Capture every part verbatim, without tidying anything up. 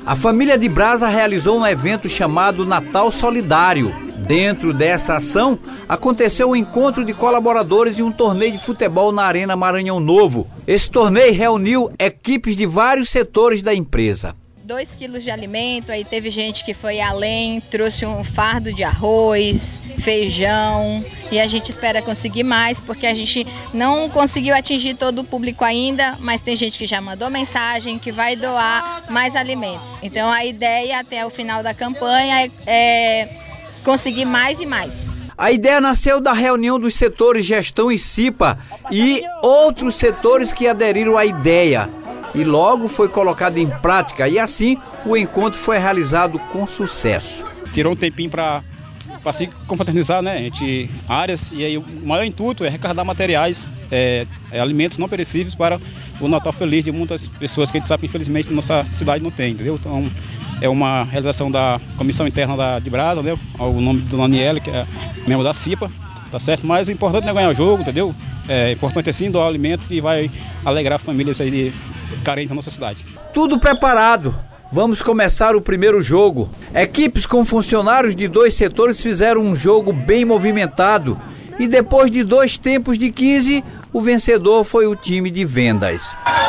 A família de Brasa realizou um evento chamado Natal Solidário. Dentro dessa ação, aconteceu um encontro de colaboradores e um torneio de futebol na Arena Maranhão Novo. Esse torneio reuniu equipes de vários setores da empresa. Dois quilos de alimento, aí teve gente que foi além, trouxe um fardo de arroz, feijão, e a gente espera conseguir mais, porque a gente não conseguiu atingir todo o público ainda, mas tem gente que já mandou mensagem que vai doar mais alimentos. Então a ideia até o final da campanha é conseguir mais e mais. A ideia nasceu da reunião dos setores Gestão e Cipa e outros setores que aderiram à ideia. E logo foi colocado em prática e assim o encontro foi realizado com sucesso. Tirou um tempinho para se confraternizar, né, entre áreas, e aí o maior intuito é arrecadar materiais, é, é, alimentos não perecíveis para o Natal Feliz de muitas pessoas que a gente sabe que infelizmente nossa cidade não tem, entendeu? Então é uma realização da comissão interna da, de Brasa, né, ao nome do Daniel, que é membro da Cipa, tá certo? Mas o importante não é ganhar o jogo, entendeu? É importante é sim doar alimento que vai alegrar famílias aí de carentes da nossa cidade. Tudo preparado. Vamos começar o primeiro jogo. Equipes com funcionários de dois setores fizeram um jogo bem movimentado. E depois de dois tempos de quinze, o vencedor foi o time de Vendas.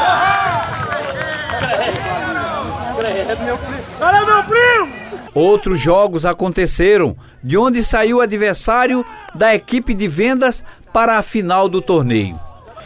Outros jogos aconteceram, de onde saiu o adversário da equipe de Vendas para a final do torneio.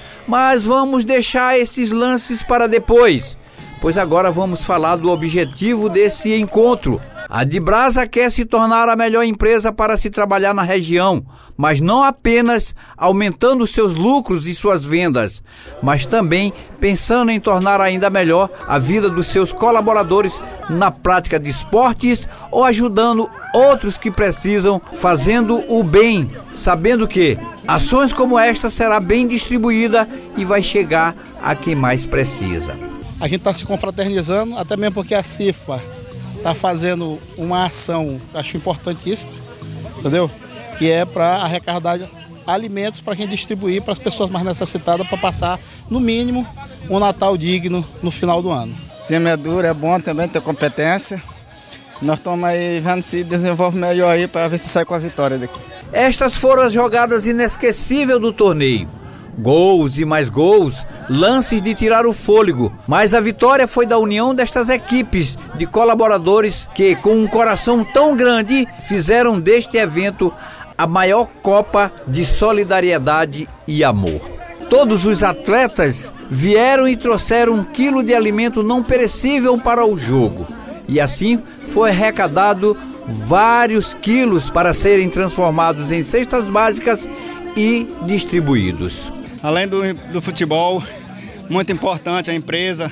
Mas vamos deixar esses lances para depois, pois agora vamos falar do objetivo desse encontro. A de Brasa quer se tornar a melhor empresa para se trabalhar na região, mas não apenas aumentando seus lucros e suas vendas, mas também pensando em tornar ainda melhor a vida dos seus colaboradores na prática de esportes ou ajudando outros que precisam, fazendo o bem, sabendo que ações como esta será bem distribuída e vai chegar a quem mais precisa. A gente está se confraternizando, até mesmo porque a Cipa está fazendo uma ação, acho importantíssima, entendeu? Que é para arrecadar alimentos para quem distribuir para as pessoas mais necessitadas, para passar, no mínimo, um Natal digno no final do ano. O time é duro, é bom também, ter competência. Nós estamos aí vendo se desenvolve melhor aí para ver se sai com a vitória daqui. Estas foram as jogadas inesquecíveis do torneio. Gols e mais gols, lances de tirar o fôlego, mas a vitória foi da união destas equipes de colaboradores que, com um coração tão grande, fizeram deste evento a maior Copa de solidariedade e amor. Todos os atletas vieram e trouxeram um quilo de alimento não perecível para o jogo, e assim foi arrecadado vários quilos para serem transformados em cestas básicas e distribuídos. Além do, do futebol, muito importante a empresa,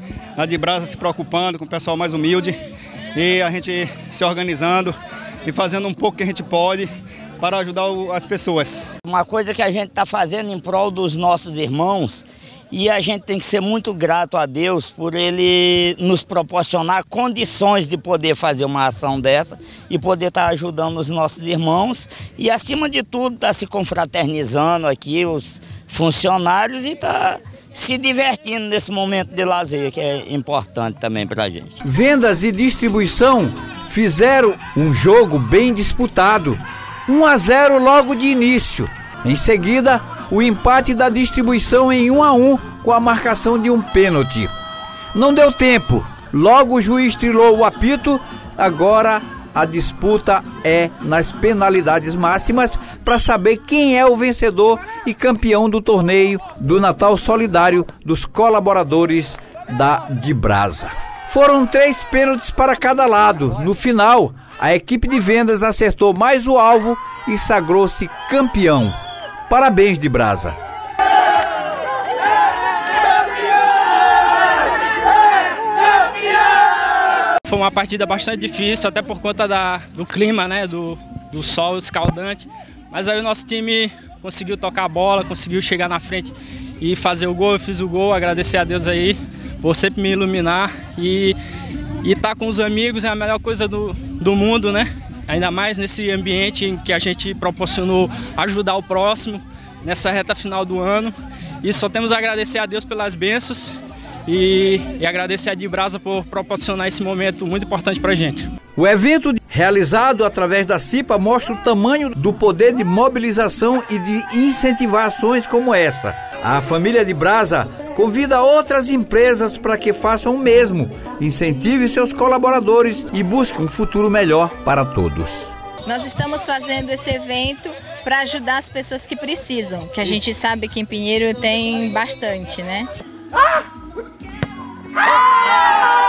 a de Brasa se preocupando com o pessoal mais humilde e a gente se organizando e fazendo um pouco que a gente pode para ajudar o, as pessoas. Uma coisa que a gente está fazendo em prol dos nossos irmãos, e a gente tem que ser muito grato a Deus por Ele nos proporcionar condições de poder fazer uma ação dessa e poder estar ajudando os nossos irmãos e, acima de tudo, estar se confraternizando aqui, os funcionários, e estar se divertindo nesse momento de lazer, que é importante também para a gente. Vendas e distribuição fizeram um jogo bem disputado, um a zero logo de início. Em seguida, o empate da distribuição em um a um com a marcação de um pênalti. Não deu tempo, logo o juiz trilou o apito, agora a disputa é nas penalidades máximas para saber quem é o vencedor e campeão do torneio do Natal Solidário dos colaboradores da de Brasa. Foram três pênaltis para cada lado. No final, a equipe de Vendas acertou mais o alvo e sagrou-se campeão. Parabéns, de Brasa. Foi uma partida bastante difícil, até por conta da, do clima, né, do, do sol escaldante. Mas aí o nosso time conseguiu tocar a bola, conseguiu chegar na frente e fazer o gol. Eu fiz o gol, agradecer a Deus aí por sempre me iluminar. E estar com os amigos é a melhor coisa do, do mundo, né? Ainda mais nesse ambiente em que a gente proporcionou ajudar o próximo nessa reta final do ano. E só temos a agradecer a Deus pelas bênçãos E, e agradecer a Dibrasa por proporcionar esse momento muito importante para a gente. O evento realizado através da CIPA mostra o tamanho do poder de mobilização e de incentivar ações como essa. A família Dibrasa convida outras empresas para que façam o mesmo, incentive seus colaboradores e busque um futuro melhor para todos. Nós estamos fazendo esse evento para ajudar as pessoas que precisam, que a gente sabe que em Pinheiro tem bastante, né? Ah! Ah!